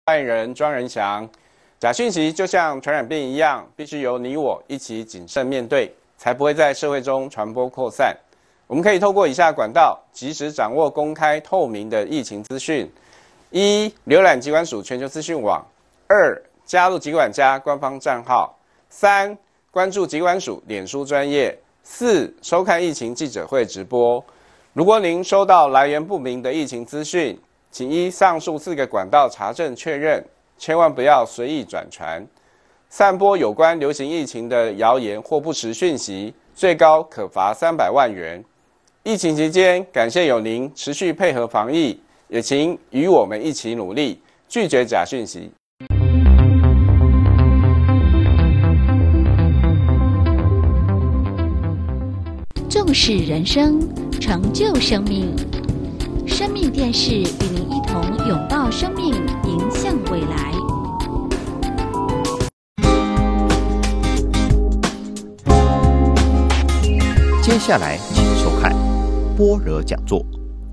害人庄人祥。假讯息就像传染病一样，必须由你我一起谨慎面对，才不会在社会中传播扩散。我们可以透过以下管道，及时掌握公开透明的疫情资讯：一、浏览疾管署全球资讯网；二、加入疾管家官方账号；三、关注疾管署脸书专页；四、收看疫情记者会直播。如果您收到来源不明的疫情资讯，请依上述4个管道查证确认，千万不要随意转传。散播有关流行疫情的谣言或不实讯息，最高可罚300万元。疫情期间，感谢有您持续配合防疫，也请与我们一起努力，拒绝假讯息。 重视人生，成就生命。生命电视与您一同拥抱生命，迎向未来。 接下来，请收看般若讲座。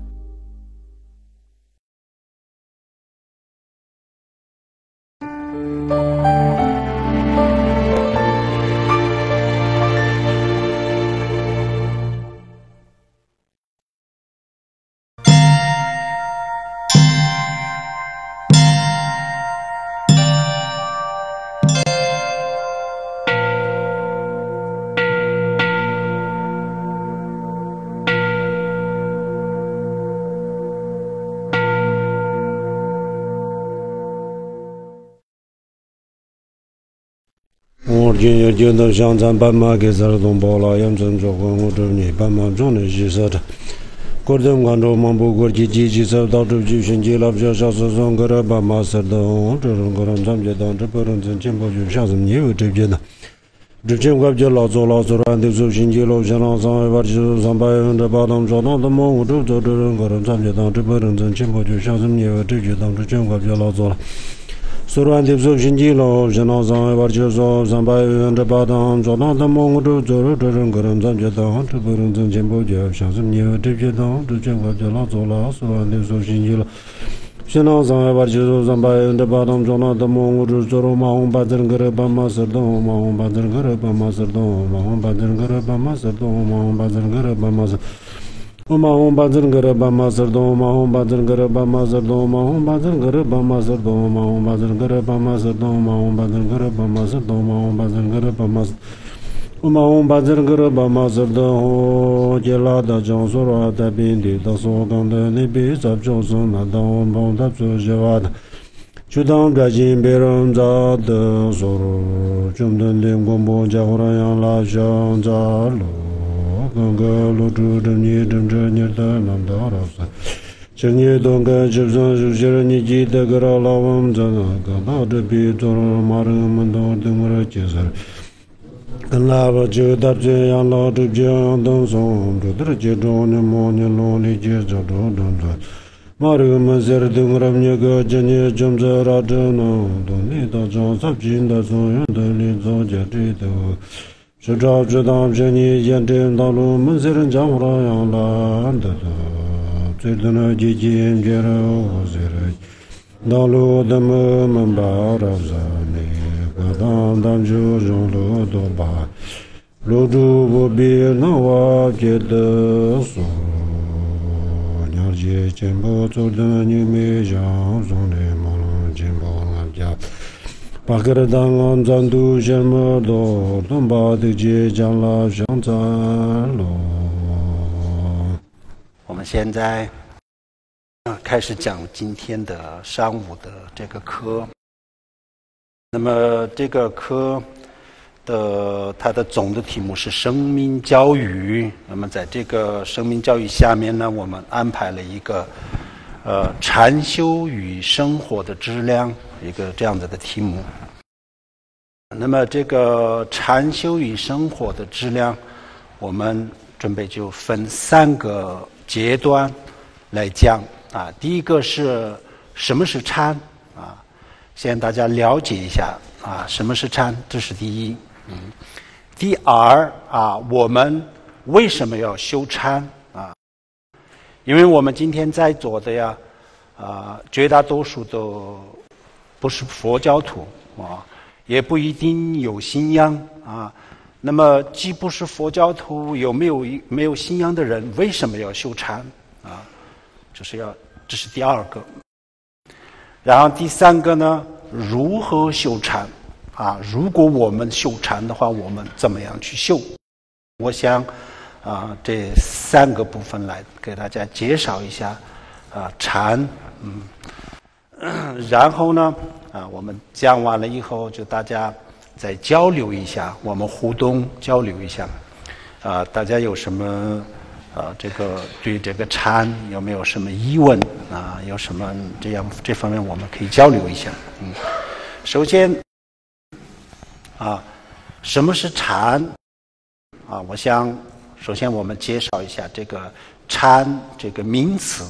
今日见到香山斑马给咱东包了，养成做官我这你斑马中的是啥的？国政关注满不国际积极受到主机选举了，不少是上个了斑马是的，我这种个人参加当这不能真进步就像是你有这边的。之前我就老做完的时候，星期六下了上海就300当找到的么？我这这种个人参加当这不能真进步就像是你有这边当之前我就老做了。所然的手星期六，现在上海就说300当找到的么？我这这种个人参加当这不能真进步就像是你有这边当之前我就老做了。所然的手星期六。现在上海就说300当找到的么？我这做了马红把这个斑马是的，马红把这个斑马是的，马红把这个斑马是的，马红把这个斑马是。马红把这个斑马是的，马红把这个斑马是的，马红把这个斑马是的，马红把这个斑马是的，马红把这个斑马是的，马红把这个斑马是。马红把这个斑马是的，我接拉的江苏了，在边地的所讲的那边在就是那当我帮他做些话的，就当抓紧别人找的收入，中等的广播加忽然让拉上扎路。刚刚露出的你正着你的难道老师，今年东干就算是些人你记得个老我们在那个到这边做了马人们都等我来介绍，跟老婆就打这样老这这样等送，这的接着你莫你老你接着着着着，马人们在这等我们那个今年正在那这呢，等你到上十斤的所有的你早就知道。是照知道这你验证道路门些人讲话样难的最多呢几件觉得我是人道路的门把着啥呢个当就用路多把路主不必能我觉得说了解进步做的你没想中的梦进步俺家把个的档案暂读什么都东把的街讲了上站喽。 我们现在开始讲今天的上午的这个课。那么这个课的它的总的题目是生命教育。那么在这个生命教育下面呢，我们安排了一个禅修与生活的质量一个这样子的题目。那么这个禅修与生活的质量，我们准备就分3个阶段来讲啊。第一个是什么是禅啊？先大家了解一下啊，什么是禅，这是第一。第二啊，我们为什么要修禅啊？因为我们今天在座的呀，绝大多数都不是佛教徒啊，也不一定有信仰啊。那么既不是佛教徒，没有信仰的人，为什么要修禅啊？这是第二个。然后第三个呢，如何修禅啊？如果我们修禅的话，我们怎么样去修？我想这3个部分来给大家介绍一下禅。然后呢我们讲完了以后，就大家再交流一下，我们互动交流一下大家有什么对这个禅有没有什么疑问有什么这方面我们可以交流一下。首先什么是禅我想首先我们介绍一下这个禅这个名词。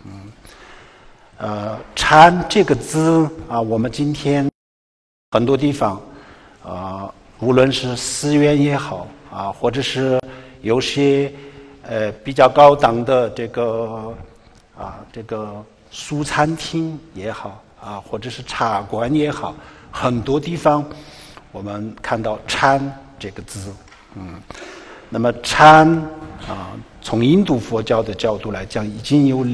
禅这个字我们今天很多地方无论是寺院也好或者是有些比较高档的这个素餐厅也好或者是茶馆也好，很多地方我们看到禅这个字。那么禅从印度佛教的角度来讲，已经有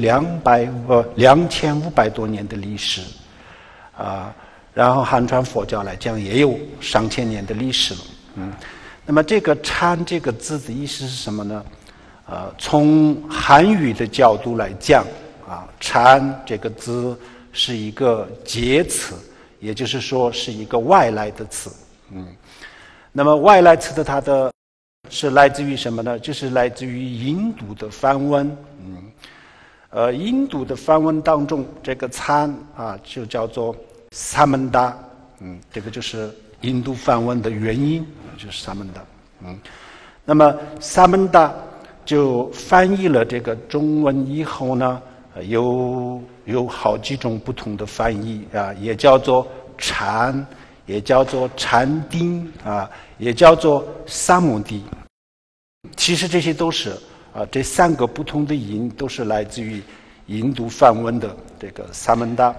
2500多年的历史然后汉传佛教来讲也有上千年的历史了。那么这个禅这个字的意思是什么呢？从汉语的角度来讲禅这个字是一个介词，也就是说是一个外来的词。那么外来词的它的是来自于什么呢？就是来自于印度的梵文。印度的梵文当中，这个禅就叫做萨曼达。这个就是印度梵文的原因，就是萨曼达。那么萨曼达就翻译了这个中文以后呢，有好几种不同的翻译也叫做禅，也叫做禅定也叫做萨摩地。其实这些都是这3个不同的音都是来自于印度梵文的这个萨曼达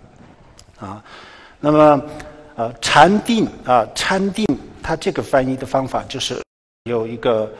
那么禅定它这个翻译的方法就是有一个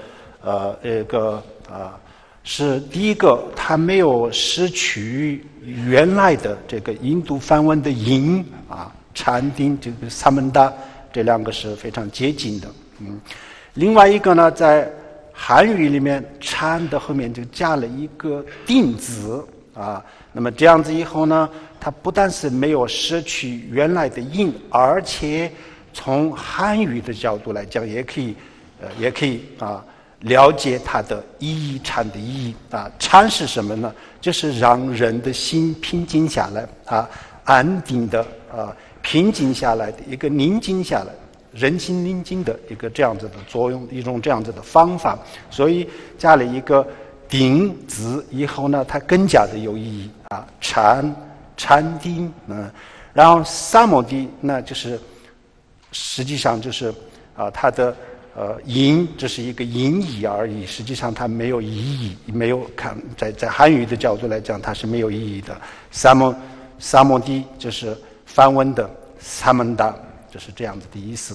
是第一个，它没有失去原来的这个印度梵文的音禅定这个萨曼达这2个是非常接近的。另外一个呢，在汉语里面禅的后面就加了一个定字那么这样子以后呢，它不但是没有失去原来的音，而且从汉语的角度来讲也可以了解它的意义，禅的意义禅是什么呢？就是让人的心平静下来安定的平静下来的一个宁静下来人心宁静的一个这样子的作用，一种这样子的方法。所以加了一个定字以后呢，它更加的有意义禅定然后萨摩地那就是实际上就是它的音，这是一个音译而已，实际上它没有意义，没有看在汉语的角度来讲它是没有意义的。萨摩地就是梵文的萨曼达，就是这样子的意思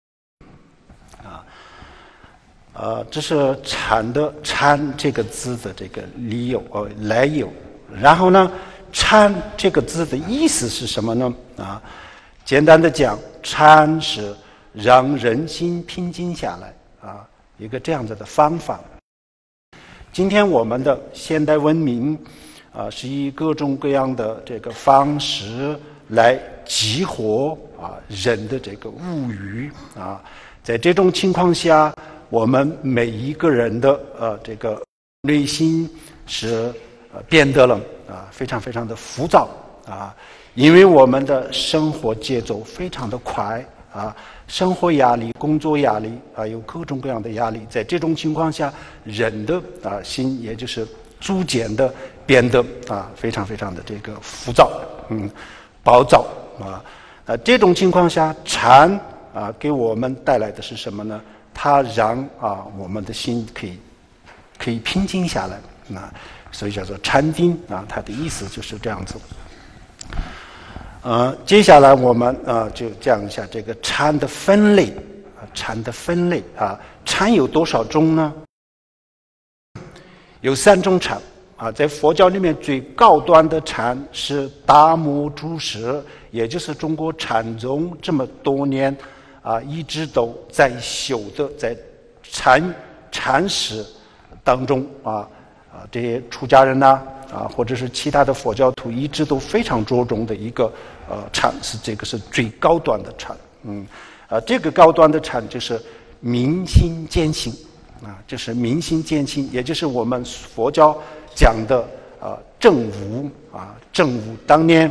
这是禅这个字的这个来由。然后呢，禅这个字的意思是什么呢？简单的讲，禅是让人心平静下来一个这样子的方法。今天我们的现代文明是以各种各样的这个方式来激活人的这个物欲在这种情况下，我们每一个人的这个内心是变得了非常非常的浮躁因为我们的生活节奏非常的快生活压力、工作压力有各种各样的压力，在这种情况下，人的心也就是逐渐的变得非常非常的这个浮躁暴躁这种情况下，禅给我们带来的是什么呢？它让我们的心可以平静下来所以叫做禅定它的意思就是这样子接下来我们就讲一下这个禅的分类。禅的分类禅有多少种呢？有3种禅在佛教里面最高端的禅是达摩祖师，也就是中国禅宗这么多年一直都在修的，在禅师当中这些出家人或者是其他的佛教徒一直都非常着重的一个禅，这个是最高端的禅。这个高端的禅就是明心见性就是明心见性，也就是我们佛教讲的正悟正悟。当年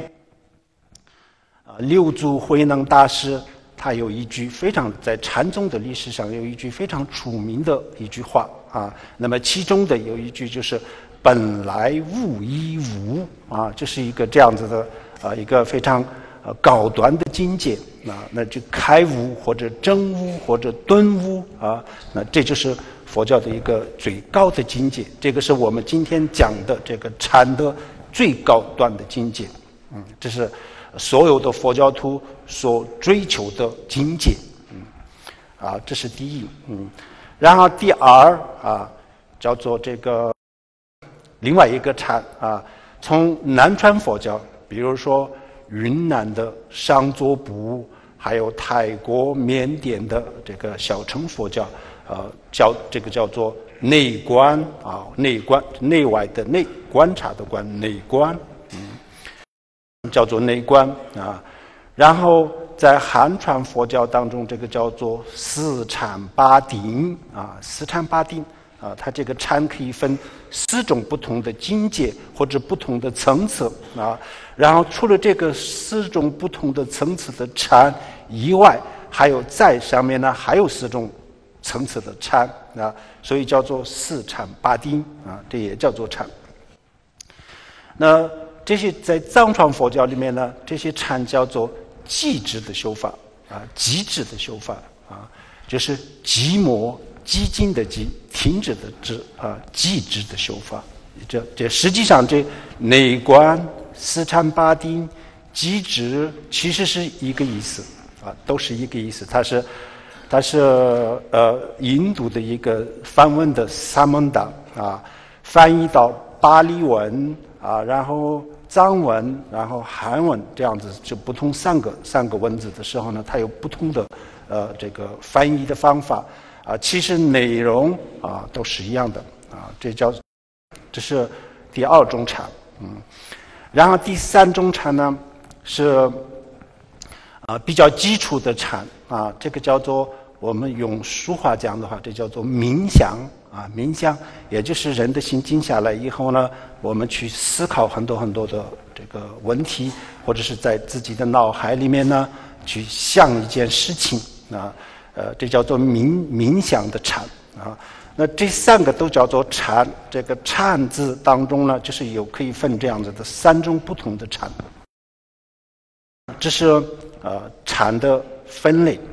六祖慧能大师他有一句非常在禅宗的历史上有一句非常出名的一句话那么其中的有一句就是本来无一无这是一个这样子的一个非常高端的境界那就开悟或者证悟或者顿悟那这就是佛教的一个最高的境界，这个是我们今天讲的这个禅的最高端的境界。这是所有的佛教徒所追求的境界。这是第一。然后第二叫做这个另外一个禅从南传佛教，比如说云南的上座部，还有泰国、缅甸的这个小乘佛教，这个叫做内观内观，内外的内，观察的观，内观，叫做内观然后在汉传佛教当中，这个叫做四禅八定四禅八定它这个禅可以分4种不同的境界或者不同的层次然后除了这个4种不同的层次的禅以外，还有在上面呢还有4种层次的禅所以叫做四禅八定这也叫做禅。那这些在藏传佛教里面呢，这些禅叫做寂止的修法寂止的修法就是寂寞寂静的寂，停止的止寂止的修法。这实际上这内观、四禅八定、寂止其实是一个意思都是一个意思。它是印度的一个梵文的萨曼达翻译到巴利文然后藏文，然后韩文这样子，就不同三个文字的时候呢，它有不同的这个翻译的方法其实内容都是一样的这是第2种禅。然后第3种禅呢是比较基础的禅这个叫做我们用俗话讲的话，这叫做冥想冥想也就是人的心静下来以后呢，我们去思考很多很多的这个问题，或者是在自己的脑海里面呢去想一件事情这叫做冥想的禅那这3个都叫做禅。这个禅字当中呢，就是可以分这样子的3种不同的禅。这是禅的分类。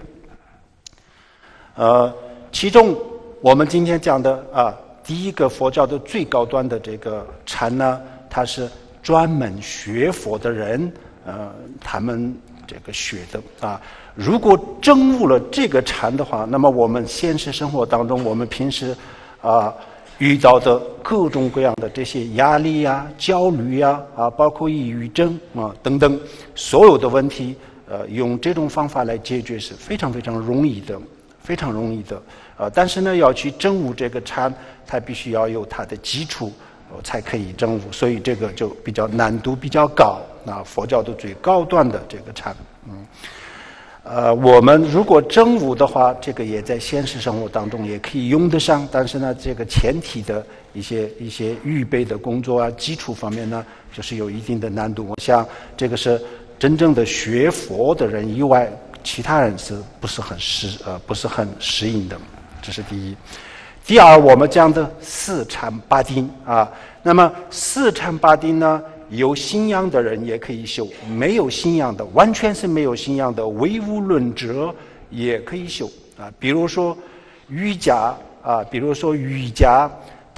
其中我们今天讲的第一个佛教的最高端的这个禅呢，它是专门学佛的人他们这个学的如果证悟了这个禅的话，那么我们现实生活当中，我们平时遇到的各种各样的这些压力焦虑包括抑郁症等等所有的问题用这种方法来解决是非常非常容易的，非常容易的但是呢，要去证悟这个禅，它必须要有它的基础才可以证悟，所以这个就比较难度比较高佛教的最高端的这个禅我们如果证悟的话，这个也在现实生活当中也可以用得上，但是呢，这个前提的一些预备的工作基础方面呢，就是有一定的难度。我想这个是真正的学佛的人以外，其他人是不是很适应的，这是第一。第二，我们讲的四禅八定那么四禅八定呢，有信仰的人也可以修，没有信仰的，完全是没有信仰的唯物论者也可以修比如说瑜伽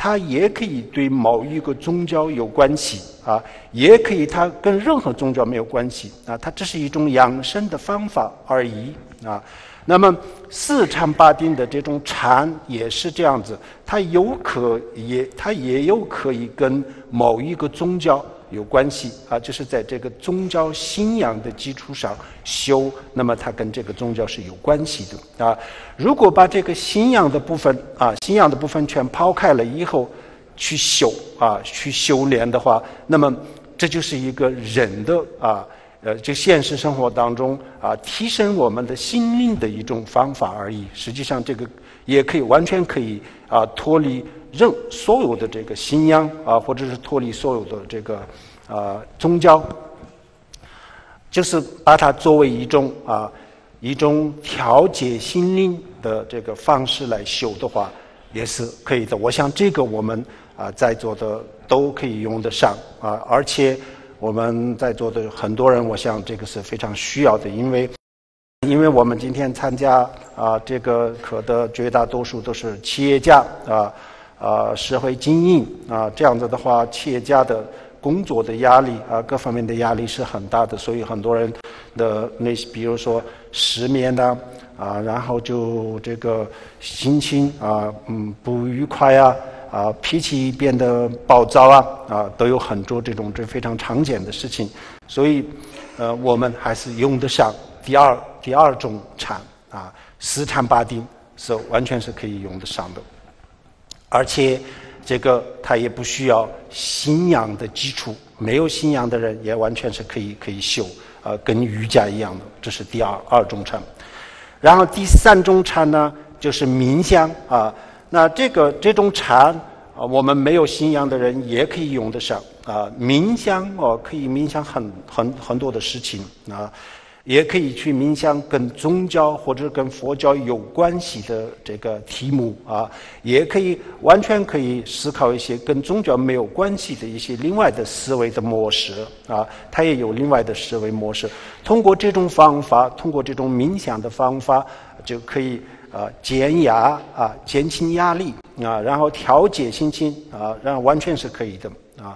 它也可以对某一个宗教有关系啊，也可以它跟任何宗教没有关系啊，它只是一种养生的方法而已啊。那么四禅八定的这种禅也是这样子，它也有可以跟某一个宗教有关系啊，就是在这个宗教信仰的基础上修，那么它跟这个宗教是有关系的啊。如果把这个信仰的部分全抛开了以后去修炼的话，那么这就是一个人的就现实生活当中提升我们的心灵的一种方法而已。实际上这个也完全可以脱离所有的这个信仰或者是脱离所有的这个宗教，就是把它作为一种调节心灵的这个方式来修的话，也是可以的。我想这个我们在座的都可以用得上而且我们在座的很多人，我想这个是非常需要的，因为我们今天参加这个课的绝大多数都是企业家社会精英这样子的话，企业家的工作的压力各方面的压力是很大的，所以很多人的比如说失眠然后就这个心情不愉快脾气变得暴躁都有很多这非常常见的事情，所以我们还是用得上第二种禅四禅八定是完全是可以用得上的，而且这个它也不需要信仰的基础，没有信仰的人也完全是可以修跟瑜伽一样的，这是第二种禅。然后第三种禅呢，就是冥想那这种禅我们没有信仰的人也可以用得上冥想可以冥想很多的事情也可以去冥想跟宗教或者跟佛教有关系的这个题目也完全可以思考一些跟宗教没有关系的一些另外的思维的模式它也有另外的思维模式。通过这种方法，通过这种冥想的方法，就可以减轻压力然后调节心情然后完全是可以的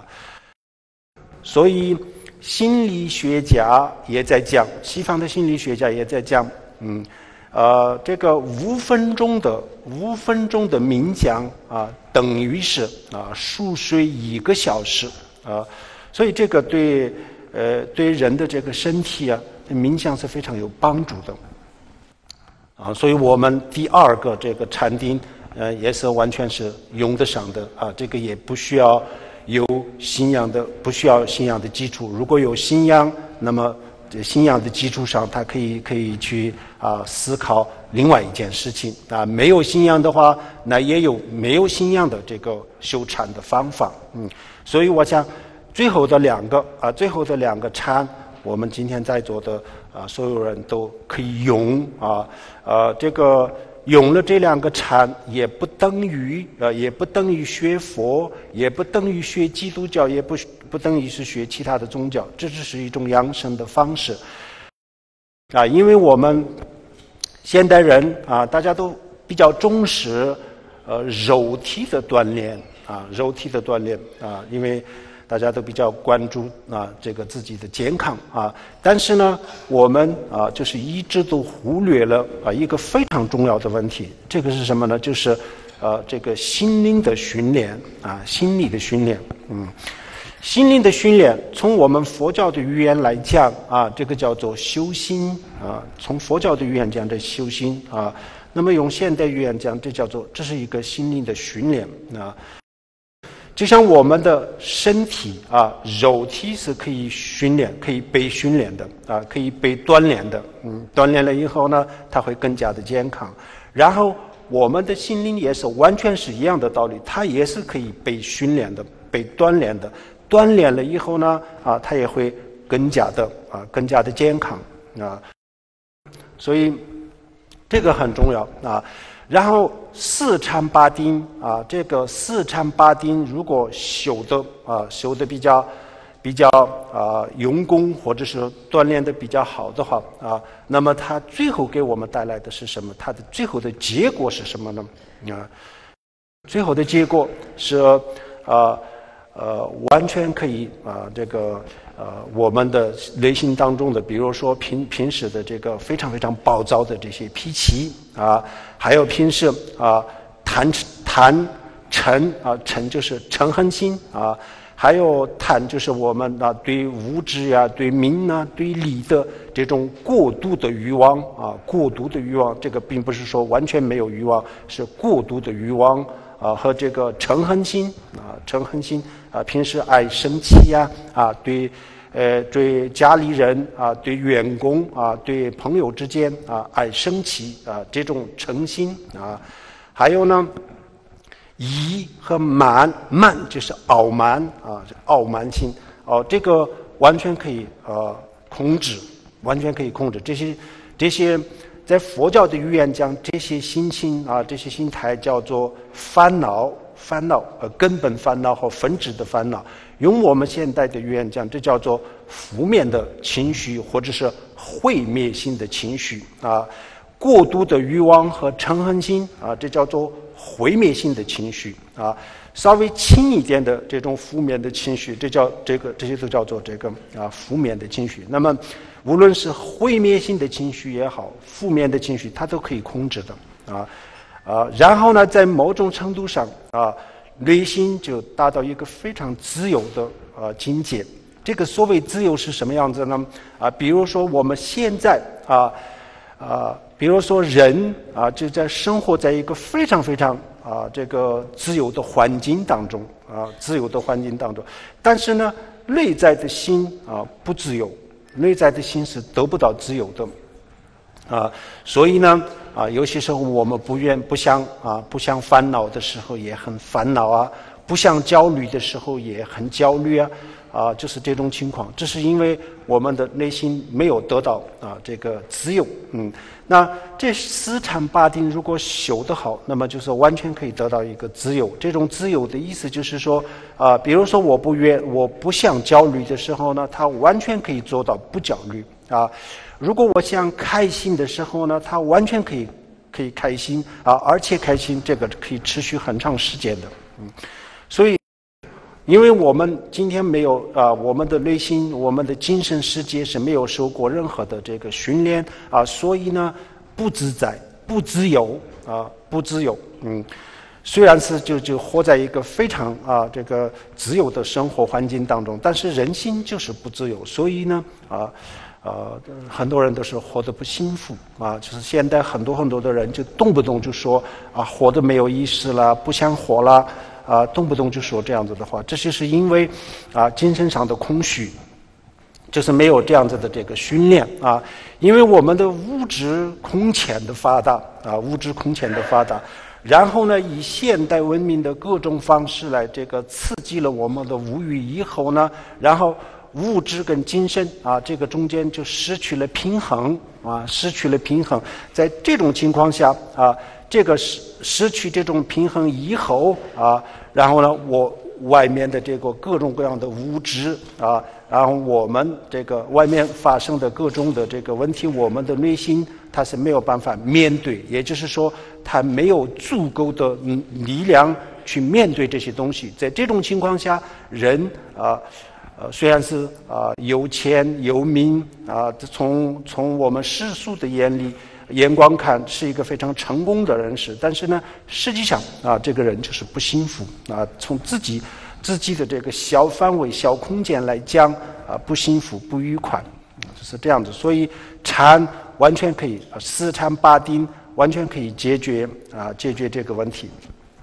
所以心理学家也在讲，西方的心理学家也在讲这个5分钟的冥想等于是熟睡1个小时所以这个对人的这个身体冥想是非常有帮助的所以我们第二个这个禅定也是完全是用得上的这个也不需要信仰的基础。如果有信仰，那么信仰的基础上，他可以去思考另外一件事情没有信仰的话，那也有没有信仰的这个修禅的方法所以我想最后的两个禅，我们今天在座的所有人都可以用这个用了这2个禅也不等于学佛，也不等于学基督教，也不等于是学其他的宗教，这只是一种养生的方式因为我们现代人大家都比较重视肉体的锻炼因为大家都比较关注这个自己的健康但是呢我们就是一直都忽略了一个非常重要的问题，这个是什么呢？就是这个心灵的训练心理的训练心灵的训练从我们佛教的语言来讲这个叫做修心从佛教的语言讲这修心那么用现代语言讲这是一个心灵的训练就像我们的身体肉体是可以训练，可以被训练的可以被锻炼的锻炼了以后呢，它会更加的健康。然后我们的心灵也是完全是一样的道理，它也是可以被训练的，被锻炼的。锻炼了以后呢它也会更加的健康所以这个很重要然后四禅八定这个四禅八定如果修的比较用功或者是锻炼的比较好的话那么它最后给我们带来的是什么？它的最后的结果是什么呢最后的结果是完全可以我们的内心当中的，比如说平时的这个非常非常暴躁的这些脾气还有平时贪嗔就是嗔恨心还有贪就是我们对物质对名对利的这种过度的欲望过度的欲望，这个并不是说完全没有欲望，是过度的欲望和这个嗔恨心平时爱生气对家里人对员工对朋友之间爱生气这种嗔心还有呢疑和慢就是傲慢傲慢心这个完全可以控制，完全可以控制这些在佛教的语言讲这些心情这些心态叫做烦恼根本烦恼和分支的烦恼，用我们现代的语言讲，这叫做负面的情绪或者是毁灭性的情绪过度的欲望和嗔恨心这叫做毁灭性的情绪稍微轻一点的这种负面的情绪，这些都叫做负面的情绪。那么无论是毁灭性的情绪也好，负面的情绪，它都可以控制的然后呢，在某种程度上内心就达到一个非常自由的境界。这个所谓自由是什么样子呢？比如说我们现在比如说人就在生活在一个非常非常这个自由的环境当中但是呢，内在的心不自由，内在的心是得不到自由的所以呢有些时候我们不想烦恼的时候也很烦恼不想焦虑的时候也很焦虑就是这种情况。这是因为我们的内心没有得到这个自由那这四禅八定如果修得好，那么就是完全可以得到一个自由。这种自由的意思就是说比如说我不想焦虑的时候呢，它完全可以做到不焦虑如果我想开心的时候呢，它完全可以开心而且开心这个可以持续很长时间的所以因为我们今天没有我们的内心我们的精神世界是没有受过任何的这个训练所以呢不自在不自由虽然是就活在一个非常这个自由的生活环境当中，但是人心就是不自由，所以呢很多人都是活得不幸福就是现在很多的人就动不动就说活得没有意思了，不想活了动不动就说这样子的话，这就是因为精神上的空虚，就是没有这样子的这个训练因为我们的物质空前的发达然后呢以现代文明的各种方式来这个刺激了我们的物欲以后呢，然后物质跟精神这个中间就失去了平衡在这种情况下这个失去这种平衡以后然后呢我外面的这个各种各样的物质然后我们这个外面发生的各种的这个问题，我们的内心它是没有办法面对，也就是说它没有足够的力量去面对这些东西。在这种情况下，人虽然是有钱有名从我们世俗的眼光看是一个非常成功的人士，但是呢实际上这个人就是不幸福从自己的这个小范围小空间来讲不幸福不愉快就是这样子。所以禅完全可以四禅八定完全可以解决这个问题。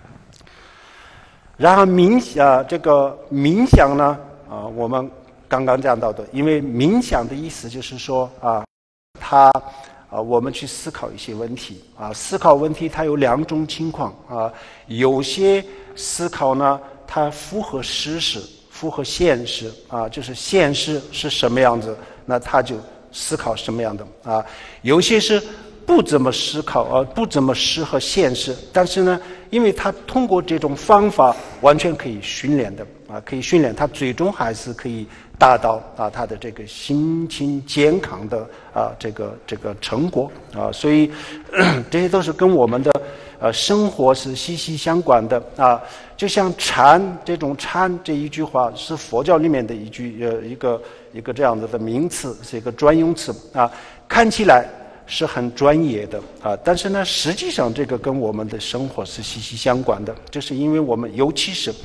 然后这个冥想呢我们刚刚讲到的，因为冥想的意思就是说我们去思考一些问题思考问题它有两种情况有些思考呢它符合事实符合现实就是现实是什么样子，那他就思考什么样的有些是不怎么思考不怎么适合现实，但是呢因为他通过这种方法完全可以训练的可以训练，他最终还是可以达到他的这个心情健康的这个成果所以这些都是跟我们的生活是息息相关的就像禅这一句话是佛教里面的一个这样子的名词，是一个专用词看起来是很专业的但是呢，实际上这个跟我们的生活是息息相关的，就是因为我们尤其是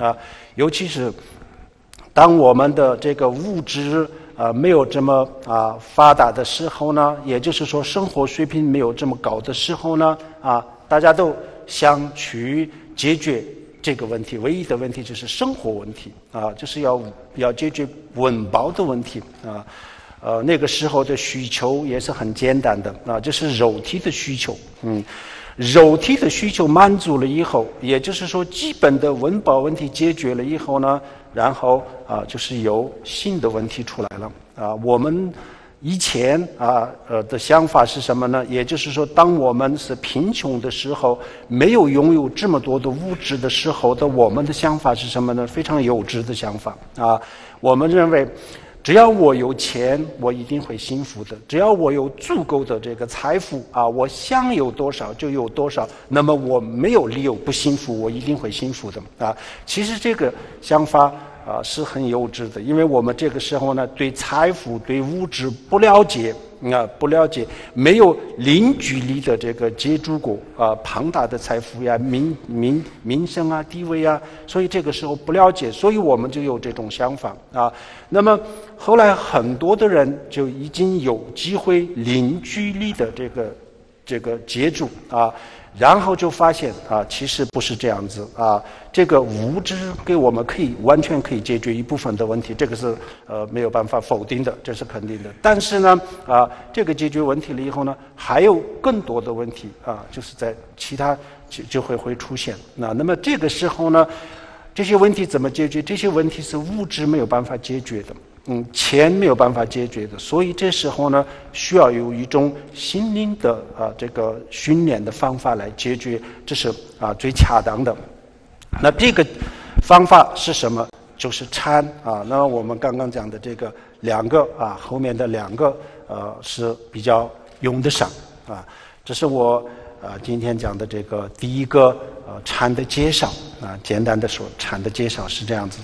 当我们的这个物质没有这么发达的时候呢，也就是说生活水平没有这么高的时候呢大家都想去解决这个问题，唯一的问题就是生活问题就是要解决温饱的问题那个时候的需求也是很简单的就是肉体的需求肉体的需求满足了以后，也就是说基本的温饱问题解决了以后呢，然后就是有新的问题出来了我们以前的想法是什么呢？也就是说，当我们是贫穷的时候，没有拥有这么多的物质的时候的，我们的想法是什么呢？非常幼稚的想法我们认为只要我有钱，我一定会幸福的。只要我有足够的这个财富我想有多少就有多少，那么我没有理由不幸福，我一定会幸福的其实这个想法是很幼稚的，因为我们这个时候呢，对财富、对物质不了解没有零距离的这个接触过庞大的财富呀、名声地位所以这个时候不了解，所以我们就有这种想法那么后来很多的人就已经有机会零距离的这个接触然后就发现其实不是这样子这个物质给我们完全可以解决一部分的问题，这个是没有办法否定的，这是肯定的。但是呢这个解决问题了以后呢，还有更多的问题就是在其他就会出现那么这个时候呢，这些问题怎么解决？这些问题是物质没有办法解决的钱没有办法解决的，所以这时候呢，需要有一种心灵的这个训练的方法来解决，这是最恰当的。那这个方法是什么？就是禅那我们刚刚讲的这个两个后面的两个是比较用得上这是我今天讲的这个第一个禅的介绍简单的说，禅的介绍是这样子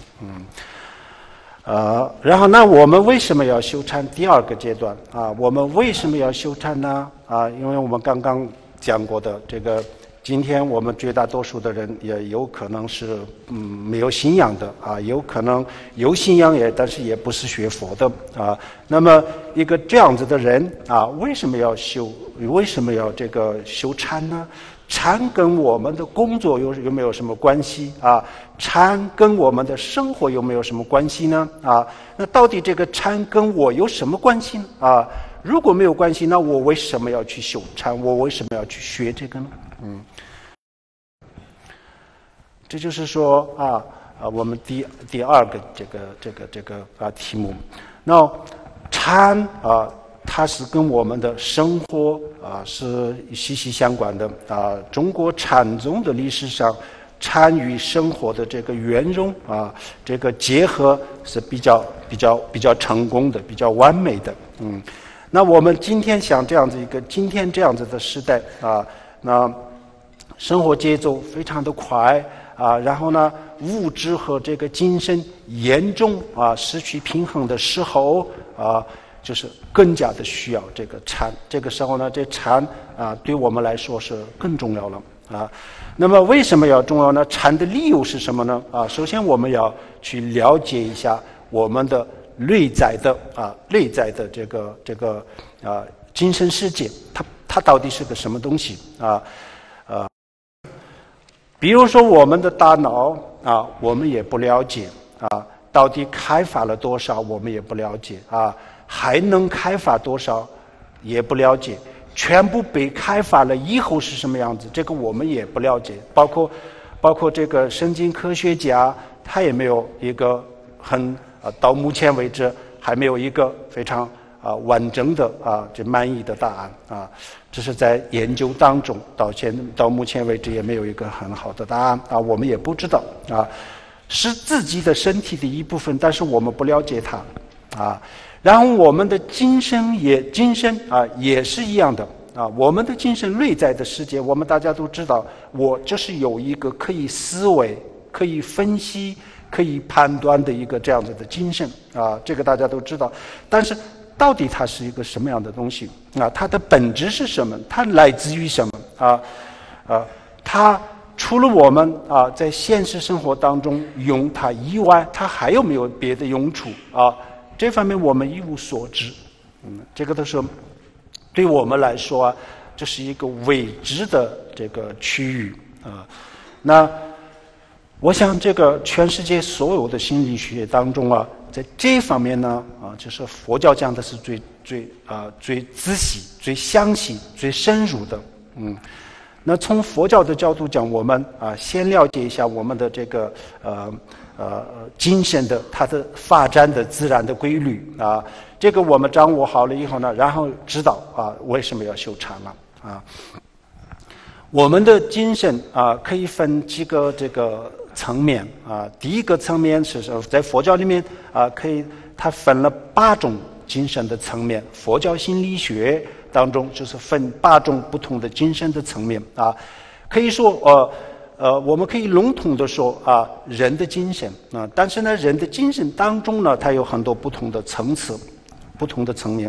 然后那我们为什么要修禅？第二个阶段我们为什么要修禅呢因为我们刚刚讲过的这个，今天我们绝大多数的人也有可能是没有信仰的有可能有信仰但是也不是学佛的那么一个这样子的人为什么要这个修禅呢？禅跟我们的工作有没有什么关系禅跟我们的生活有没有什么关系呢那到底这个禅跟我有什么关系呢如果没有关系，那我为什么要去修禅？我为什么要去学这个呢这就是说我们第二个这个题目。那禅它是跟我们的生活是息息相关的中国禅宗的历史上，禅与生活的这个圆融这个结合是比较成功的，比较完美的那我们今天想这样子的时代那生活节奏非常的快然后呢物质和这个精神严重失去平衡的时候就是更加的需要这个禅。这个时候呢，这禅对我们来说是更重要了那么为什么要重要呢？禅的理由是什么呢首先我们要去了解一下我们的内在的这个精神世界，它到底是个什么东西比如说我们的大脑我们也不了解到底开发了多少我们也不了解还能开发多少也不了解，全部被开发了以后是什么样子，这个我们也不了解，包括这个神经科学家他也没有一个到目前为止还没有一个非常完整的这满意的答案这是在研究当中，到目前为止也没有一个很好的答案我们也不知道是自己的身体的一部分，但是我们不了解它啊。然后我们的精神也是一样的啊。我们的精神内在的世界，我们大家都知道，我就是有一个可以思维、可以分析、可以判断的一个这样子的精神啊，这个大家都知道。但是到底它是一个什么样的东西啊？它的本质是什么？它来自于什么啊？它除了我们啊在现实生活当中用它以外，它还有没有别的用处啊？这方面我们一无所知。这个都是对我们来说啊，这是一个未知的这个区域啊。那我想，这个全世界所有的心理学当中啊，在这方面呢就是佛教讲的是最仔细、最详细、最深入的。那从佛教的角度讲，我们先了解一下我们的这个精神的它的发展的自然的规律啊。这个我们掌握好了以后呢，然后知道为什么要修禅了啊。我们的精神可以分几个这个层面啊。第一个层面是在佛教里面它分了8种精神的层面。佛教心理学当中就是分8种不同的精神的层面啊。可以说我们可以笼统的说人的精神啊。但是呢，人的精神当中呢，它有很多不同的层次、不同的层面。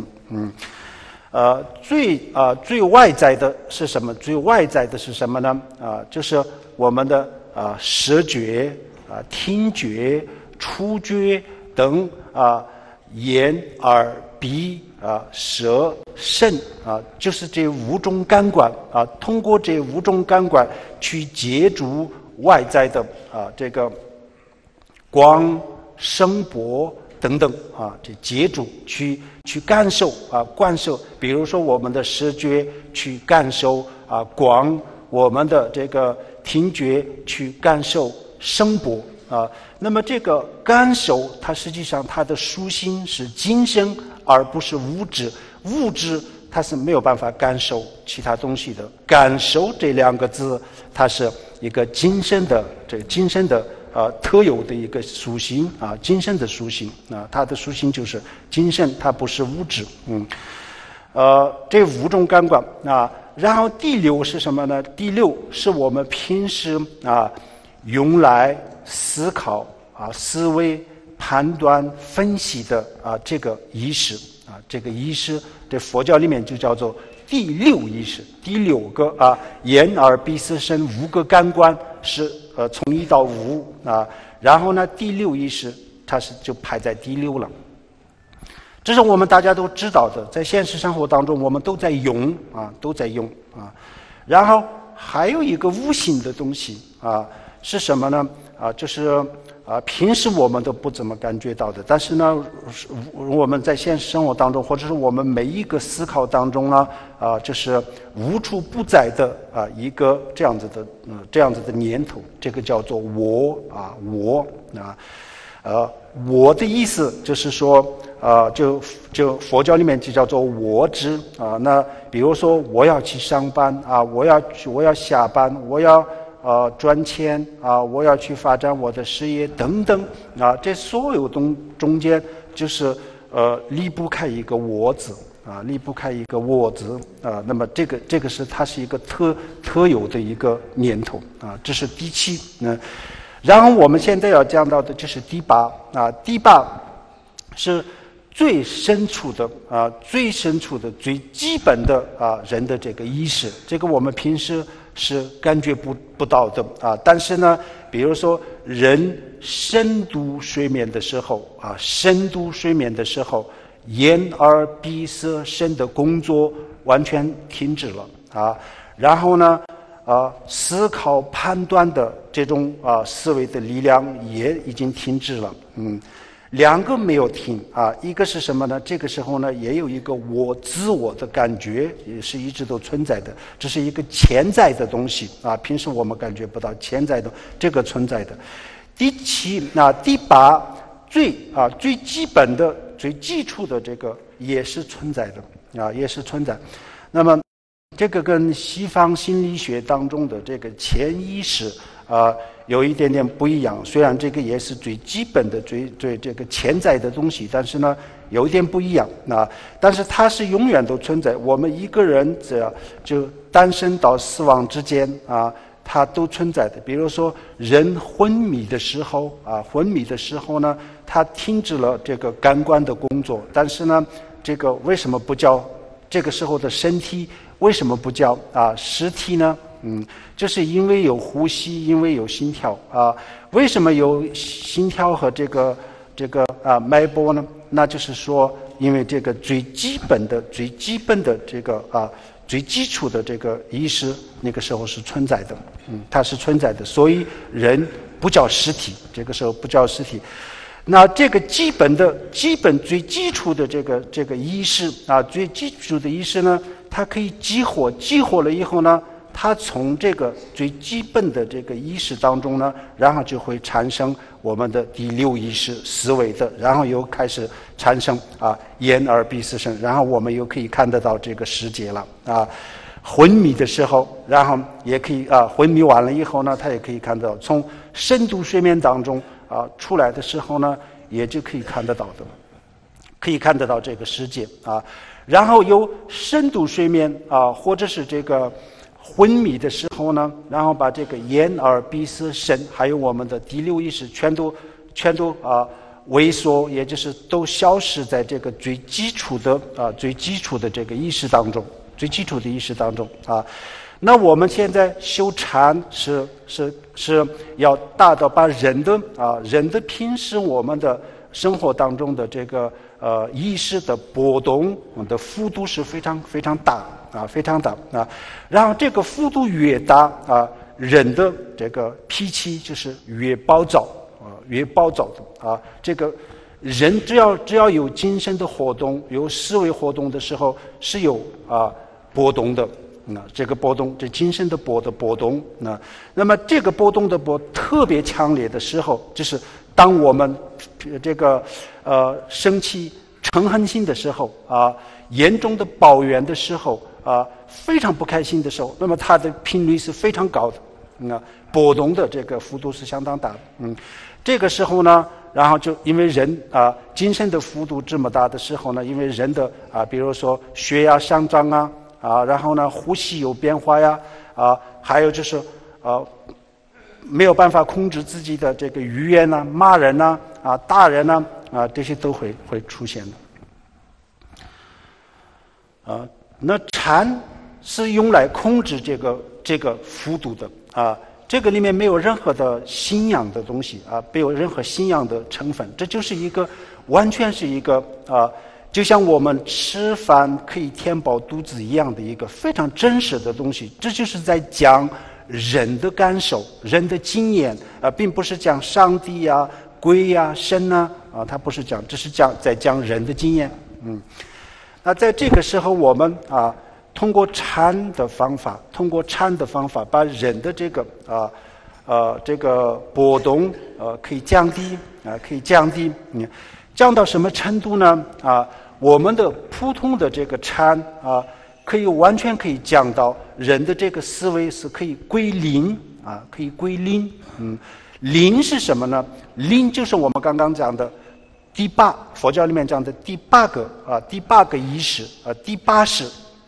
最外在的是什么？最外在的是什么呢？就是我们的视觉、听觉、触觉等眼、耳、鼻、舌、身就是这5种感官通过这5种感官去接触外在的这个光、声波等等这接触去感受感受。比如说我们的视觉去感受光，我们的这个听觉去感受声波那么这个感受，它实际上它的属性是精神，而不是物质。物质它是没有办法感受其他东西的。感受这2个字，它是一个精神的特有的一个属性精神的属性它的属性就是精神，它不是物质。这5种感官然后第6是什么呢？第6是我们平时用来思考思维、判断、分析的这个意识这个意识在佛教里面就叫做第6意识。第6个眼、耳、鼻、舌、身5个感官是从1到5然后呢，第6意识它就排在第6了。这是我们大家都知道的，在现实生活当中我们都在用然后还有一个无形的东西是什么呢？就是平时我们都不怎么感觉到的，但是呢，我们在现实生活当中，或者是我们每一个思考当中呢，就是无处不在的一个这样子的念头，这个叫做我我的意思就是说就佛教里面就叫做我执那比如说我要去上班我要下班，我要赚钱我要去发展我的事业等等这所有中间就是离不开一个我字离不开一个我字那么这个是它是一个特有的一个念头这是第7然后我们现在要讲到的就是第8第8是最深处的最基本的人的这个意识，这个我们平时是感觉不到的但是呢，比如说人深度睡眠的时候眼、耳、鼻、舌、身的工作完全停止了然后呢思考判断的这种思维的力量也已经停止了2个没有停一个是什么呢？这个时候呢，也有一个自我的感觉，也是一直都存在的，这是一个潜在的东西平时我们感觉不到，潜在的这个存在的。第7第8最基本的、最基础的这个也是存在的也是存在。那么这个跟西方心理学当中的这个潜意识有一点点不一样。虽然这个也是最基本的、最这个潜在的东西，但是呢，有一点不一样但是它是永远都存在。我们一个人只要就诞生到死亡之间它都存在的。比如说，人昏迷的时候呢，他停止了这个感官的工作，但是呢，这个为什么不叫这个时候的身体？为什么不叫实体呢？就是因为有呼吸，因为有心跳为什么有心跳和这个脉搏呢？那就是说，因为这个最基本的这个最基础的这个意识，那个时候是存在的，它是存在的，所以人不叫实体，这个时候不叫实体。那这个最基础的这个意识最基础的意识呢，它可以激活了以后呢，它从这个最基本的这个意识当中呢，然后就会产生我们的第六意识思维的，然后又开始产生眼耳鼻舌身，然后我们又可以看得到这个世界了昏迷的时候，然后也可以昏迷完了以后呢，他也可以看到从深度睡眠当中出来的时候呢，也就可以看得到这个世界然后由深度睡眠或者是这个昏迷的时候呢，然后把这个眼耳鼻舌身还有我们的第六意识全都萎缩，也就是都消失在这个最基础的这个意识当中，最基础的意识当中那我们现在修禅是要达到把人的平时我们的生活当中的这个意识的波动的幅度是非常非常大非常大然后这个幅度越大人的这个脾气就是越暴躁的这个人只要有精神的活动，有思维活动的时候是有波动的这个波动，这精神的波动那么这个波动的波特别强烈的时候，就是当我们这个生气嗔恨心的时候严重的抱怨的时候非常不开心的时候，那么它的频率是非常高的波动的这个幅度是相当大的这个时候呢，然后就因为人精神的幅度这么大的时候呢，因为人的比如说血压上涨然后呢呼吸有变化还有就是没有办法控制自己的这个语言骂人打人这些都会出现的那禅是用来控制这个幅度的这个里面没有任何的信仰的东西没有任何信仰的成分，这就是完全是一个就像我们吃饭可以填饱肚子一样的一个非常真实的东西。这就是在讲人的感受、人的经验并不是讲上帝鬼神它不是讲，这是在讲人的经验。那在这个时候我们通过禅的方法把人的这个波动可以降低降到什么程度呢我们的普通的这个禅完全可以降到人的这个思维是可以归零可以归零零是什么呢？零就是我们刚刚讲的佛教里面讲的第八个意识第八识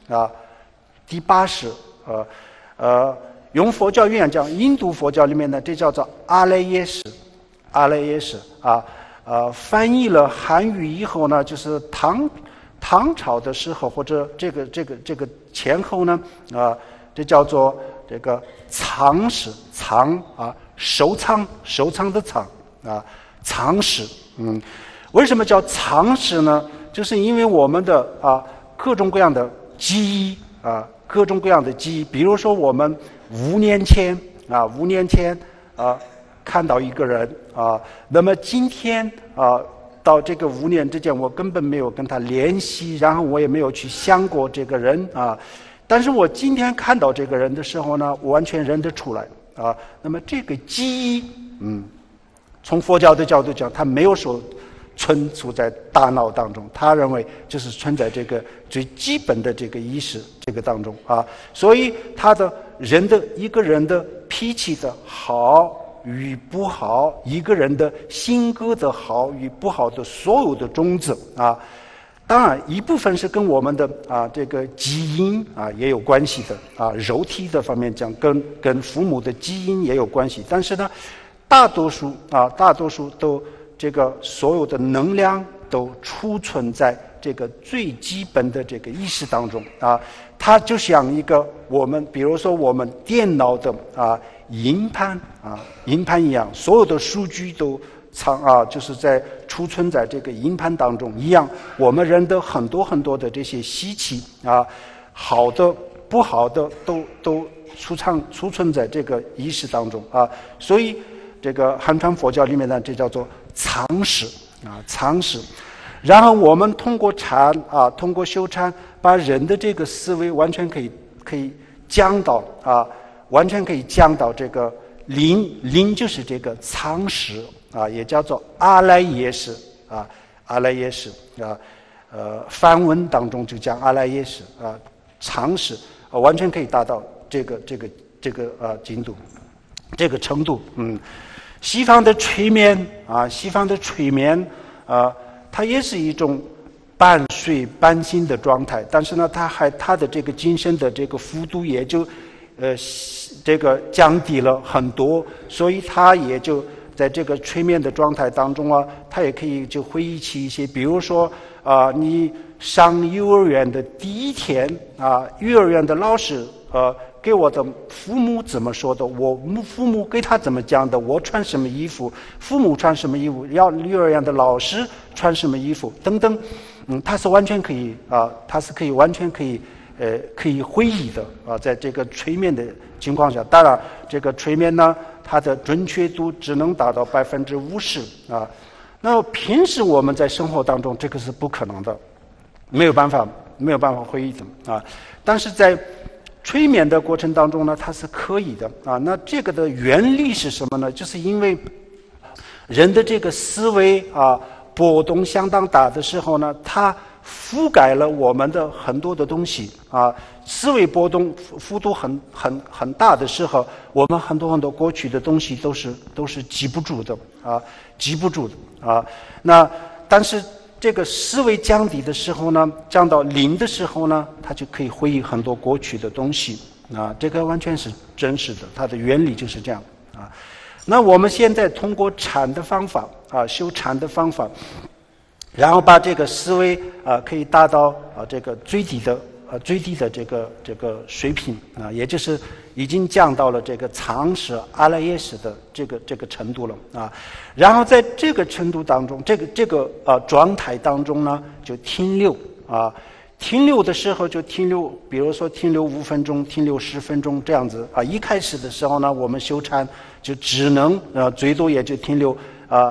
用佛教语言讲，印度佛教里面呢，这叫做阿赖耶识翻译了汉语以后呢，就是唐朝的时候或者这个前后呢这叫做这个藏识收藏的藏藏识为什么叫藏识呢？就是因为我们的各种各样的记忆比如说我们5年前看到一个人那么今天到这个5年之间我根本没有跟他联系，然后我也没有去想过这个人但是我今天看到这个人的时候呢，我完全认得出来那么这个记忆从佛教的角度讲，他没有说存储在大脑当中，他认为就是存在这个最基本的这个意识这个当中所以他的一个人的脾气的好与不好，一个人的性格的好与不好的所有的种子啊。当然，一部分是跟我们的这个基因也有关系的肉体的方面讲，跟父母的基因也有关系。但是呢，大多数都这个所有的能量都储存在这个最基本的这个意识当中它就像一个比如说我们电脑的硬盘一样，所有的数据都就是在储存在这个硬盘当中一样，我们人的很多很多的这些习气好的不好的都储存在这个意识当中所以这个汉传佛教里面呢，这叫做常识常识。然后我们通过禅通过修禅，把人的这个思维完全可以降到完全可以降到这个灵就是这个常识也叫做阿赖耶识阿赖耶识梵文当中就讲阿赖耶识常识完全可以达到这个精度，这个程度。西方的催眠它也是一种半睡半醒的状态，但是呢，它的这个精神的这个幅度也就这个降低了很多，所以它也就在这个催眠的状态当中它也可以就回忆起一些，比如说你上幼儿园的第一天幼儿园的老师给我的父母怎么说的，我父母给他怎么讲的，我穿什么衣服，父母穿什么衣服，要幼儿园的老师穿什么衣服等等，它是完全可以完全可以回忆的在这个催眠的情况下。当然这个催眠呢，它的准确度只能达到50%那平时我们在生活当中这个是不可能的，没有办法回忆的但是在催眠的过程当中呢，它是可以的那这个的原理是什么呢？就是因为人的这个思维波动相当大的时候呢，它覆盖了我们的很多的东西思维波动幅度很大的时候，我们很多过去的东西都是记不住的那但是这个思维降低的时候呢，降到0的时候呢，它就可以回忆很多过去的东西这个完全是真实的，它的原理就是这样那我们现在通过禅的方法修禅的方法，然后把这个思维可以达到这个最低的这个水平也就是已经降到了这个常识阿赖耶识的这个程度了然后在这个程度当中，这个状态当中呢，就停留的时候就停留，比如说停留5分钟，停留10分钟这样子一开始的时候呢，我们修禅就只能最多也就停留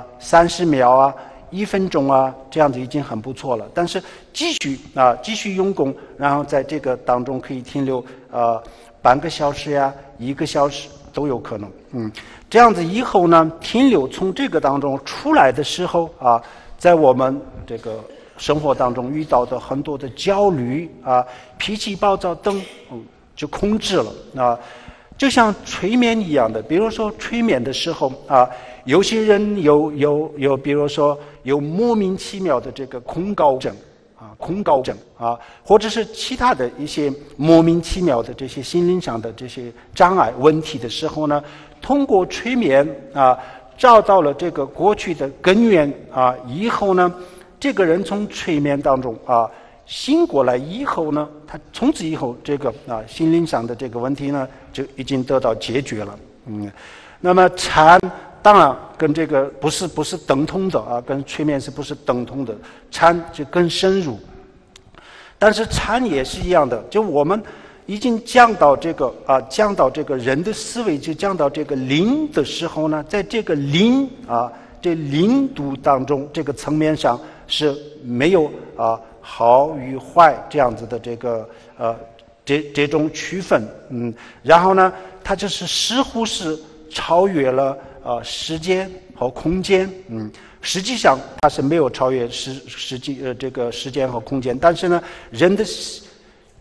30秒1分钟这样子已经很不错了。但是继续用功，然后在这个当中可以停留半个小时1个小时都有可能这样子以后呢，停留从这个当中出来的时候在我们这个生活当中遇到的很多的焦虑脾气暴躁等就控制了就像催眠一样的。比如说催眠的时候有些人有比如说有莫名其妙的这个恐高症或者是其他的一些莫名其妙的这些心灵上的这些障碍问题的时候呢，通过催眠找到了这个过去的根源以后呢，这个人从催眠当中醒过来以后呢，他从此以后这个心灵上的这个问题呢就已经得到解决了那么禅当然跟这个不是等同的跟催眠是不是等同的，禅就更深入。但是禅也是一样的，就我们已经降到这个人的思维就降到这个灵的时候呢，在这个灵这灵度当中，这个层面上是没有好与坏这样子的这个这种区分然后呢，它就是似乎是超越了时间和空间实际上它是没有超越这个时间和空间，但是呢，人的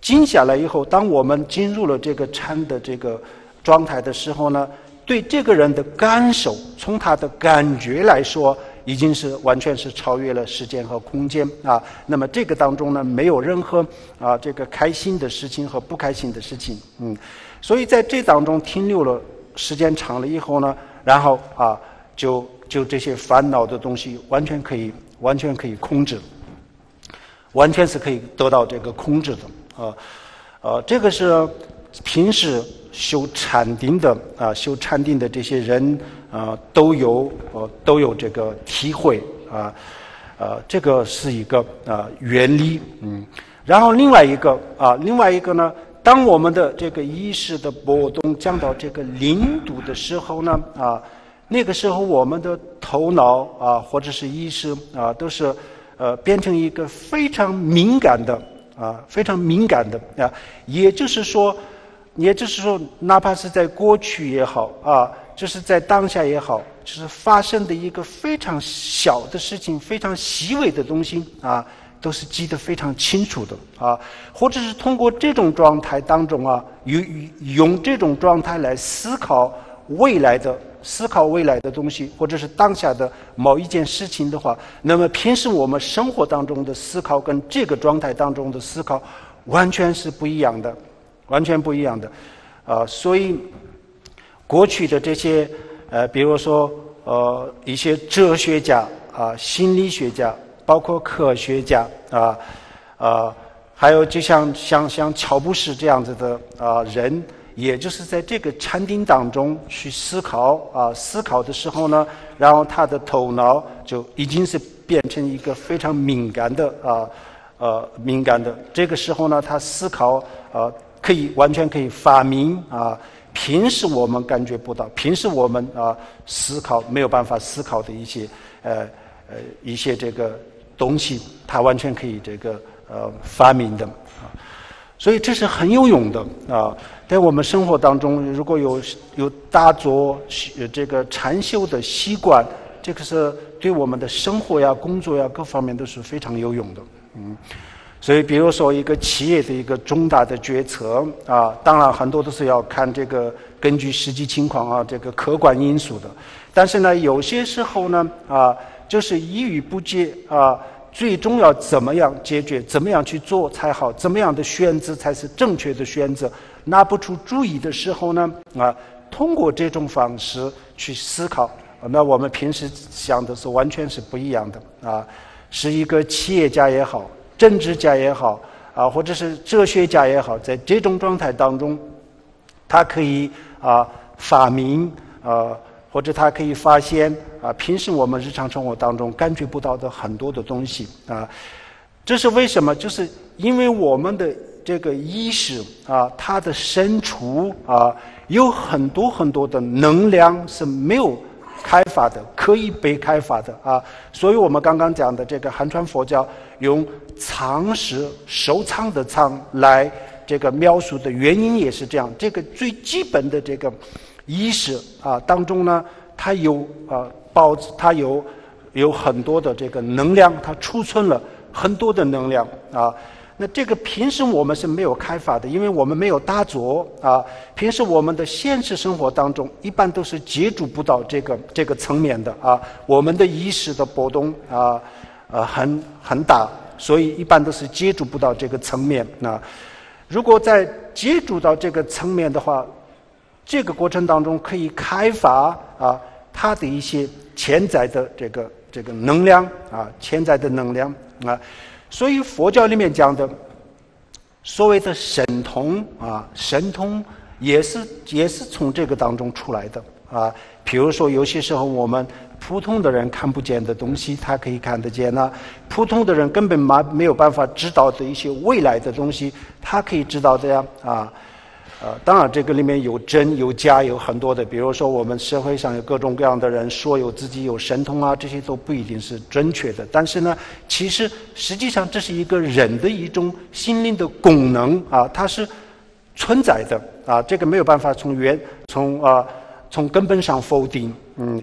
静下来以后，当我们进入了这个禅的这个状态的时候呢，对这个人的感受，从他的感觉来说，已经是完全是超越了时间和空间啊。那么这个当中呢，没有任何这个开心的事情和不开心的事情，所以在这当中停留了时间长了以后呢，然后就这些烦恼的东西完全可以控制，完全是可以得到这个控制的这个是平时修禅定的这些人都有这个体会这个是一个原理然后另外一个呢，当我们的这个意识的波动降到这个0度的时候呢那个时候我们的头脑或者是意识都是变成一个非常敏感的也就是说哪怕是在过去也好就是在当下也好，就是发生的一个非常小的事情，非常细微的东西都是记得非常清楚的或者是通过这种状态当中用这种状态来思考未来的东西，或者是当下的某一件事情的话，那么平时我们生活当中的思考跟这个状态当中的思考完全是不一样的，所以过去的这些比如说一些哲学家心理学家，包括科学家还有就像乔布斯这样子的人，也就是在这个禅定当中去思考的时候呢，然后他的头脑就已经是变成一个非常敏感的这个时候呢，他思考完全可以发明平时我们感觉不到，平时我们思考没有办法思考的一些这个东西，他完全可以这个发明的所以这是很有用的在我们生活当中，如果有打坐这个禅修的习惯，这个是对我们的生活呀、工作呀各方面都是非常有用的所以比如说一个企业的一个重大的决策当然很多都是要看这个根据实际情况这个客观因素的，但是呢有些时候呢就是一语不接最终要怎么样解决，怎么样去做才好，怎么样的选择才是正确的选择，拿不出主意的时候呢通过这种方式去思考那我们平时想的是完全是不一样的是一个企业家也好，政治家也好或者是哲学家也好，在这种状态当中他可以发明或者他可以发现平时我们日常生活当中感觉不到的很多的东西这是为什么？就是因为我们的这个意识它的深处有很多很多的能量是没有开发的，可以被开发的所以我们刚刚讲的这个汉传佛教用藏是收藏的藏来这个描述的原因也是这样，这个最基本的这个意识当中呢，它有很多的这个能量，它储存了很多的能量那这个平时我们是没有开发的，因为我们没有打坐平时我们的现实生活当中一般都是接触不到这个层面的我们的意识的波动很大，所以一般都是接触不到这个层面如果在接触到这个层面的话，这个过程当中可以开发它的一些潜在的这个能量潜在的能量所以佛教里面讲的所谓的神通神通也是从这个当中出来的比如说有些时候我们普通的人看不见的东西他可以看得见普通的人根本没有办法知道的一些未来的东西他可以知道的呀当然这个里面有真有假，有很多的，比如说我们社会上有各种各样的人说有自己有神通这些都不一定是准确的，但是呢其实实际上这是一个人的一种心灵的功能它是存在的这个没有办法从根本上否定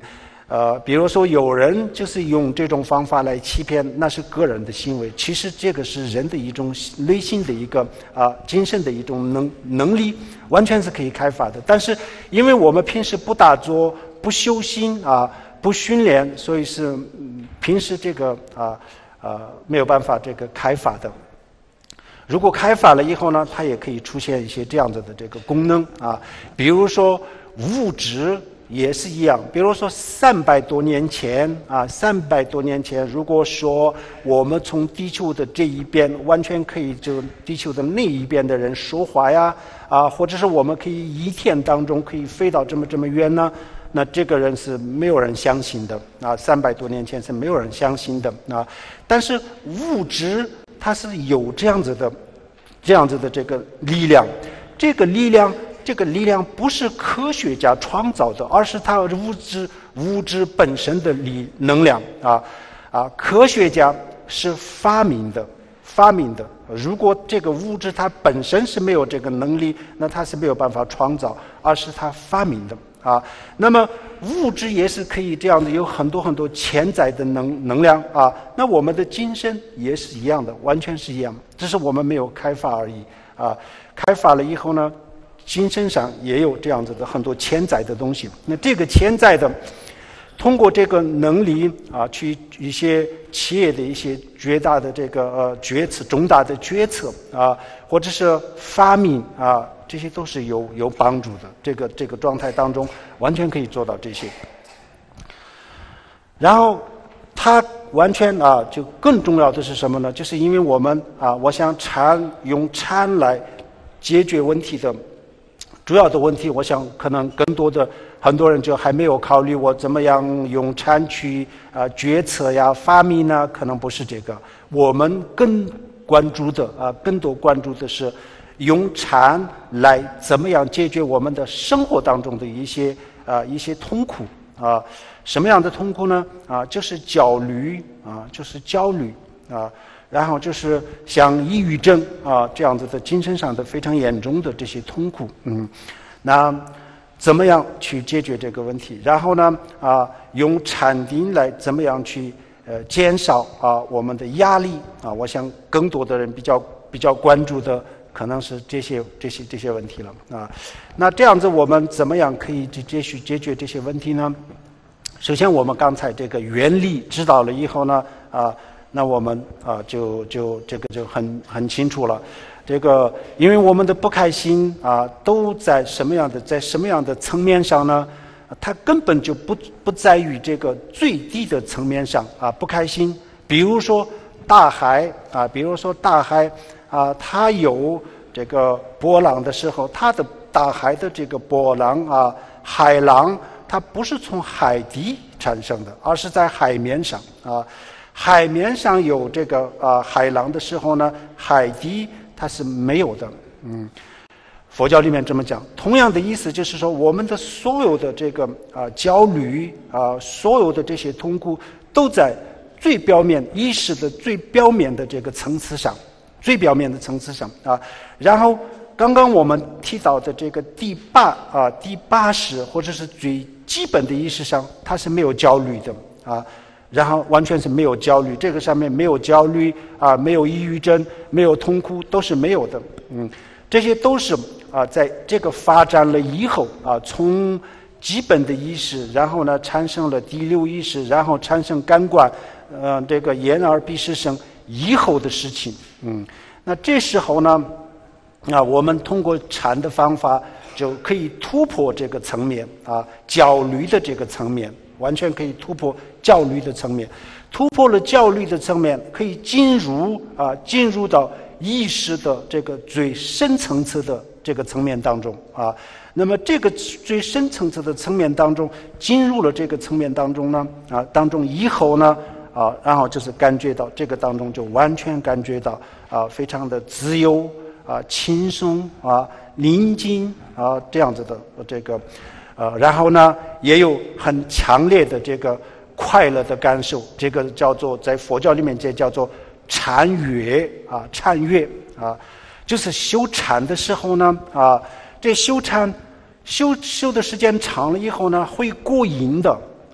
比如说有人就是用这种方法来欺骗，那是个人的行为。其实这个是人的一种内心的一个精神的一种能力，完全是可以开发的。但是因为我们平时不打坐、不修心不训练，所以是平时这个没有办法这个开发的。如果开发了以后呢，它也可以出现一些这样子的这个功能比如说物质。也是一样，比如说300多年前300多年前，如果说我们从地球的这一边完全可以就地球的那一边的人说话呀或者是我们可以一天当中可以飞到这么远呢，那这个人是没有人相信的300多年前是没有人相信的但是物质它是有这样子的这个力量，这个力量不是科学家创造的，而是它物质本身的能量科学家是发明的。如果这个物质它本身是没有这个能力，那它是没有办法创造，而是它发明的那么物质也是可以这样的，有很多潜在的能量那我们的精神也是一样的，完全是一样，只是我们没有开发而已开发了以后呢，精神上也有这样子的很多潜在的东西。那这个潜在的，通过这个能力去一些企业的一些绝大的这个重大的决策或者是发明这些都是有帮助的。这个状态当中，完全可以做到这些。然后它完全就更重要的是什么呢？就是因为我们我想用禅来解决问题的。主要的问题，我想可能很多人就还没有考虑我怎么样用禅去决策呀、发明呢？可能不是这个。我们更多关注的是用禅来怎么样解决我们的生活当中的一些痛苦什么样的痛苦呢？就是焦虑然后就是像抑郁症这样子的精神上的非常严重的这些痛苦那怎么样去解决这个问题？然后呢用禅定来怎么样去减少我们的压力我想更多的人比较关注的可能是这些问题了那这样子我们怎么样可以解决这些问题呢？首先我们刚才这个原理知道了以后呢那我们就这个就很清楚了。这个因为我们的不开心都在什么样的层面上呢？它根本就不在于这个最低的层面上不开心。比如说大海它有这个波浪的时候，它的大海的这个波浪海浪，它不是从海底产生的，而是在海面上海面上有这个海浪的时候呢，海底它是没有的佛教里面这么讲。同样的意思就是说，我们的所有的这个焦虑所有的这些痛苦都在最表面意识的最表面的这个层次上然后刚刚我们提到的这个第八识或者是最基本的意识上，它是没有焦虑的然后完全是没有焦虑，这个上面没有焦虑没有抑郁症，没有痛苦，都是没有的这些都是在这个发展了以后从基本的意识，然后呢产生了第六意识，然后产生感官这个眼耳鼻舌身以后的事情那这时候呢我们通过禅的方法就可以突破这个层面焦虑的这个层面，完全可以突破焦虑的层面，突破了焦虑的层面，可以进入到意识的这个最深层次的这个层面当中那么这个最深层次的层面当中，进入了这个层面当中呢当中以后呢然后就是感觉到这个当中就完全感觉到非常的自由轻松宁静这样子的这个然后呢也有很强烈的这个快乐的感受，这个叫做在佛教里面这叫做禅悦就是修禅的时候呢这修禅修的时间长了以后呢会过瘾的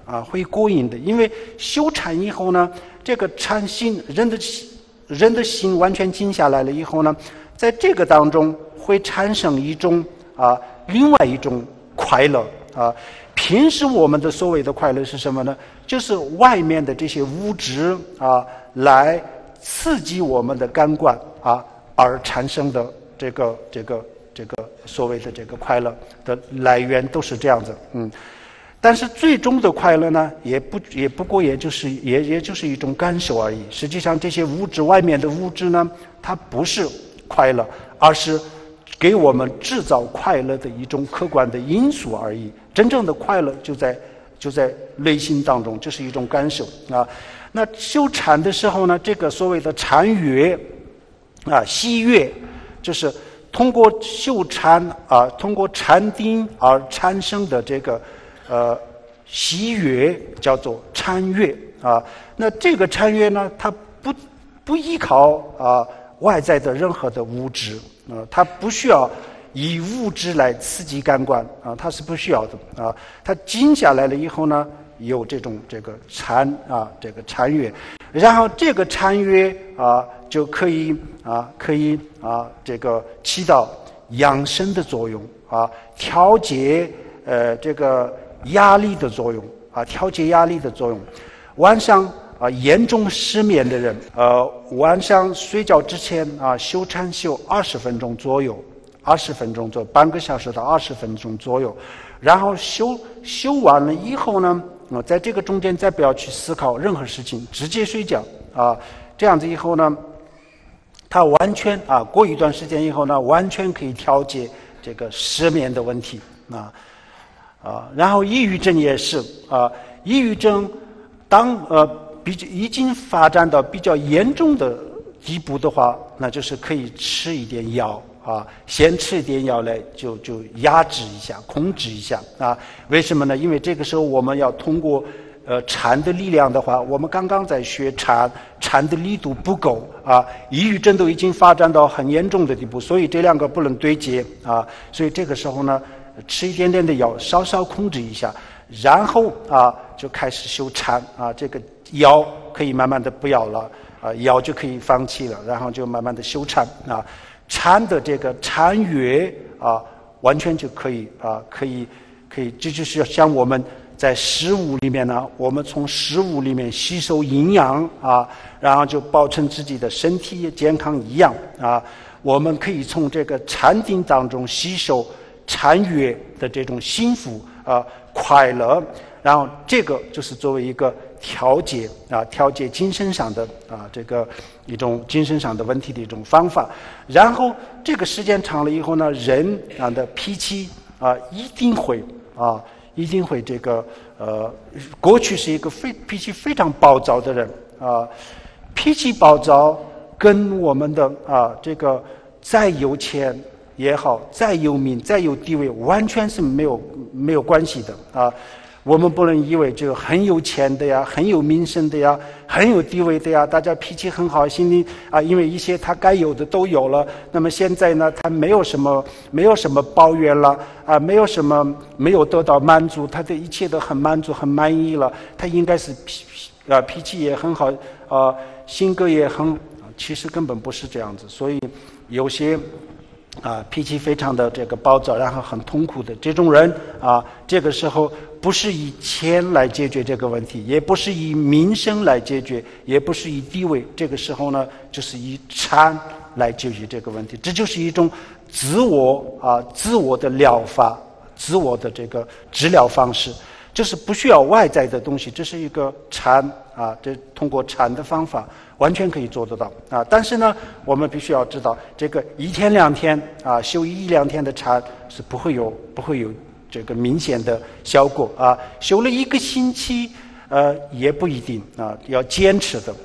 会过瘾的。因为修禅以后呢，这个禅心，人的心完全静下来了以后呢，在这个当中会产生一种另外一种快乐啊。平时我们的所谓的快乐是什么呢？就是外面的这些物质来刺激我们的感官而产生的这个所谓的这个快乐的来源都是这样子。但是最终的快乐呢，也不过也就是一种感受而已。实际上这些物质，外面的物质呢，它不是快乐，而是给我们制造快乐的一种客观的因素而已。真正的快乐就在内心当中，就是一种感受那修禅的时候呢，这个所谓的禅悦喜悦，就是通过修禅通过禅定而产生的这个喜悦，叫做禅悦那这个禅悦呢，它不依靠外在的任何的物质它不需要以物质来刺激感官它是不需要的它静下来了以后呢，有这个禅悦，然后这个禅悦就可以这个起到养生的作用调节这个压力的作用调节压力的作用。晚上严重失眠的人晚上睡觉之前修禅修20分钟左右，20分钟左右，半个小时到20分钟左右，然后修完了以后呢，在这个中间再不要去思考任何事情，直接睡觉这样子以后呢，他完全过一段时间以后呢，完全可以调节这个失眠的问题然后抑郁症也是抑郁症当已经发展到比较严重的地步的话，那就是可以吃一点药先吃一点药来就压制一下，控制一下为什么呢？因为这个时候我们要通过禅的力量的话，我们刚刚在学禅的力度不够抑郁症都已经发展到很严重的地步，所以这两个不能对接所以这个时候呢，吃一点点的药，稍稍控制一下，然后就开始修禅这个药可以慢慢的不要了药就可以放弃了，然后就慢慢的修禅禅的这个禅悦完全就可以可以，这就是像我们在食物里面呢，我们从食物里面吸收营养然后就保证自己的身体健康一样我们可以从这个禅定当中吸收禅悦的这种幸福快乐，然后这个就是作为一个调节精神上的这个一种精神上的问题的一种方法。然后这个时间长了以后呢，人的脾气一定会这个过去是一个脾气非常暴躁的人脾气暴躁跟我们的这个再有钱也好，再有名再有地位完全是没有关系的我们不能以为就很有钱的呀，很有名声的呀，很有地位的呀，大家脾气很好，心里因为一些他该有的都有了，那么现在呢，他没有什么抱怨了没有得到满足，他的一切都很满足很满意了，他应该是脾气也很好性格也很其实根本不是这样子。所以有些脾气非常的这个暴躁，然后很痛苦的这种人这个时候不是以钱来解决这个问题，也不是以名声来解决，也不是以地位，这个时候呢，就是以禅来解决这个问题。这就是一种自我的疗法，自我的这个治疗方式，就是不需要外在的东西，这是一个禅这通过禅的方法完全可以做得到但是呢，我们必须要知道，这个1天2天修1、2天的禅是不会有这个明显的效果修了1个星期也不一定要坚持的。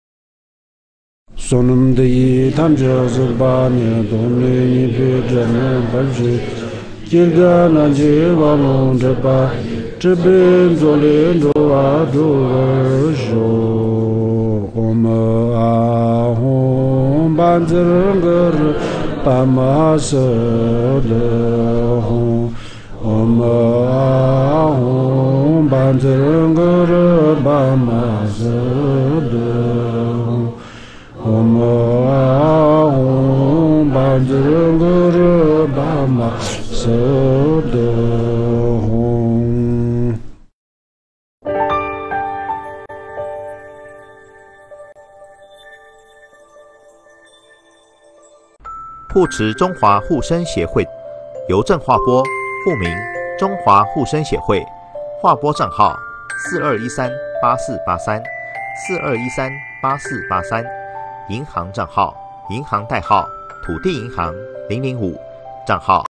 Sonum de tamja zurbani domni pe jana balje jirga na je walon de ba jebe zole do a do jo om a hom banzer pa ma se le hom om a hom 班子人个热巴马色的嗡啊嗡，班子人个热巴马色的嗡。 护持中华护生协会邮政划拨户名中华护生协会，划拨账号4213848342138483，银行账号银行代号土地银行005，账号